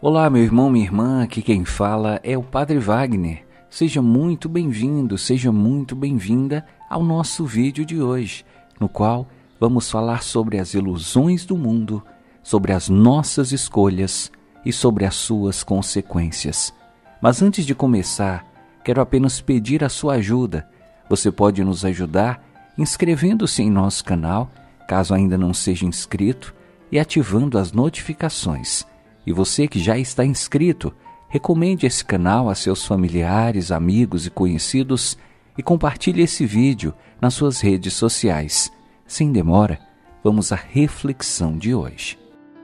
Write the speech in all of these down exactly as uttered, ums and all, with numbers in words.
Olá, meu irmão, minha irmã, aqui quem fala é o Padre Wagner. Seja muito bem-vindo, seja muito bem-vinda ao nosso vídeo de hoje, no qual vamos falar sobre as ilusões do mundo, sobre as nossas escolhas e sobre as suas consequências. Mas antes de começar, quero apenas pedir a sua ajuda. Você pode nos ajudar inscrevendo-se em nosso canal, caso ainda não seja inscrito, e ativando as notificações. E você que já está inscrito, recomende esse canal a seus familiares, amigos e conhecidos e compartilhe esse vídeo nas suas redes sociais. Sem demora, vamos à reflexão de hoje.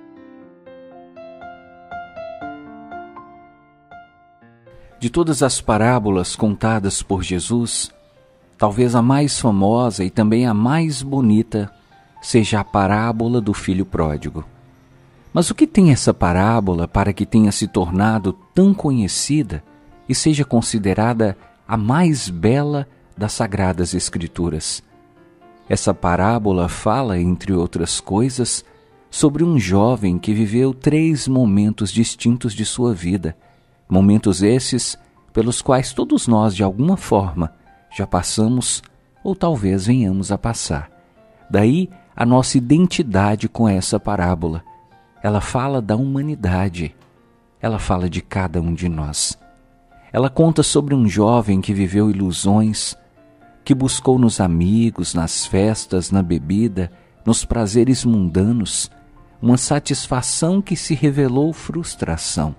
De todas as parábolas contadas por Jesus, talvez a mais famosa e também a mais bonita seja a parábola do filho pródigo. Mas o que tem essa parábola para que tenha se tornado tão conhecida e seja considerada a mais bela das Sagradas Escrituras? Essa parábola fala, entre outras coisas, sobre um jovem que viveu três momentos distintos de sua vida, momentos esses pelos quais todos nós, de alguma forma, já passamos ou talvez venhamos a passar. Daí a nossa identidade com essa parábola. Ela fala da humanidade, ela fala de cada um de nós. Ela conta sobre um jovem que viveu ilusões, que buscou nos amigos, nas festas, na bebida, nos prazeres mundanos, uma satisfação que se revelou frustração.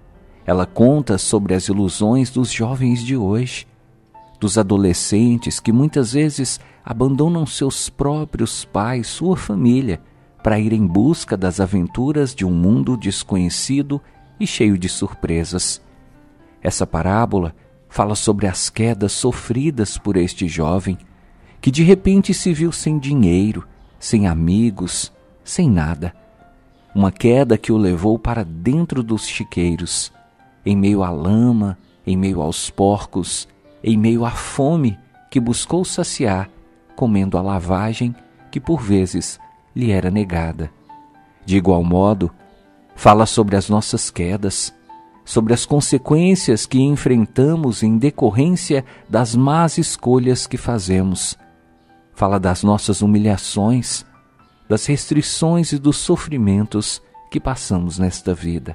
Ela conta sobre as ilusões dos jovens de hoje, dos adolescentes que muitas vezes abandonam seus próprios pais, sua família, para ir em busca das aventuras de um mundo desconhecido e cheio de surpresas. Essa parábola fala sobre as quedas sofridas por este jovem, que de repente se viu sem dinheiro, sem amigos, sem nada. Uma queda que o levou para dentro dos chiqueiros, em meio à lama, em meio aos porcos, em meio à fome que buscou saciar, comendo a lavagem que por vezes lhe era negada. De igual modo, fala sobre as nossas quedas, sobre as consequências que enfrentamos em decorrência das más escolhas que fazemos. Fala das nossas humilhações, das restrições e dos sofrimentos que passamos nesta vida.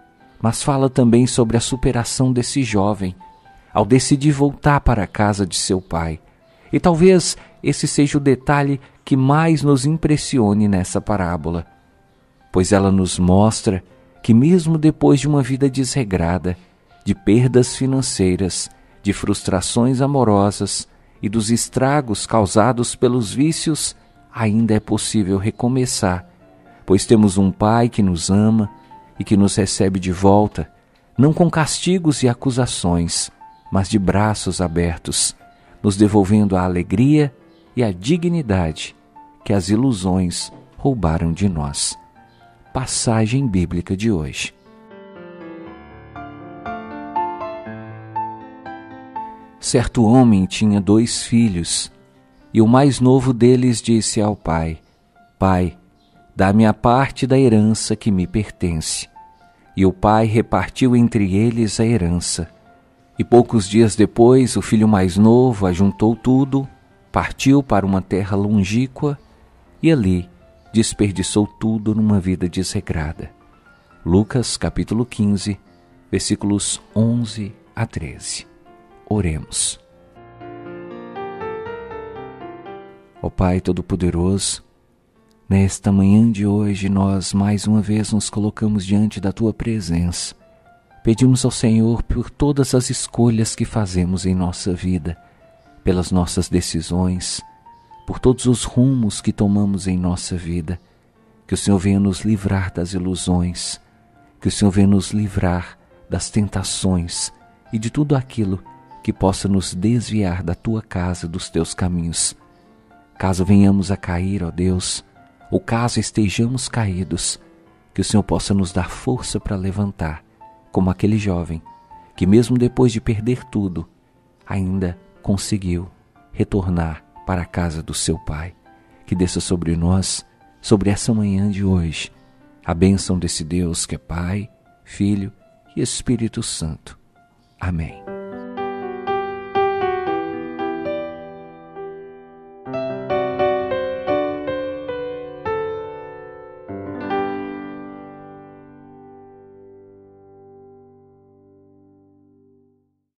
Mas fala também sobre a superação desse jovem, ao decidir voltar para a casa de seu pai. E talvez esse seja o detalhe que mais nos impressione nessa parábola, pois ela nos mostra que mesmo depois de uma vida desregrada, de perdas financeiras, de frustrações amorosas e dos estragos causados pelos vícios, ainda é possível recomeçar, pois temos um Pai que nos ama e que nos recebe de volta, não com castigos e acusações, mas de braços abertos, nos devolvendo a alegria e a dignidade que as ilusões roubaram de nós. Passagem bíblica de hoje. Certo homem tinha dois filhos, e o mais novo deles disse ao pai: Pai, dá-me a parte da herança que me pertence. E o pai repartiu entre eles a herança. E poucos dias depois, o filho mais novo ajuntou tudo, partiu para uma terra longínqua e ali desperdiçou tudo numa vida desregrada. Lucas capítulo quinze, versículos onze a treze. Oremos. Ó Pai Todo-Poderoso, nesta manhã de hoje nós mais uma vez nos colocamos diante da Tua presença. Pedimos ao Senhor por todas as escolhas que fazemos em nossa vida, pelas nossas decisões, por todos os rumos que tomamos em nossa vida, que o Senhor venha nos livrar das ilusões, que o Senhor venha nos livrar das tentações e de tudo aquilo que possa nos desviar da Tua casa, dos Teus caminhos. Caso venhamos a cair, ó Deus, ou caso estejamos caídos, que o Senhor possa nos dar força para levantar, como aquele jovem que mesmo depois de perder tudo, ainda conseguiu retornar para a casa do seu Pai. Que desça sobre nós, sobre essa manhã de hoje, a bênção desse Deus que é Pai, Filho e Espírito Santo. Amém.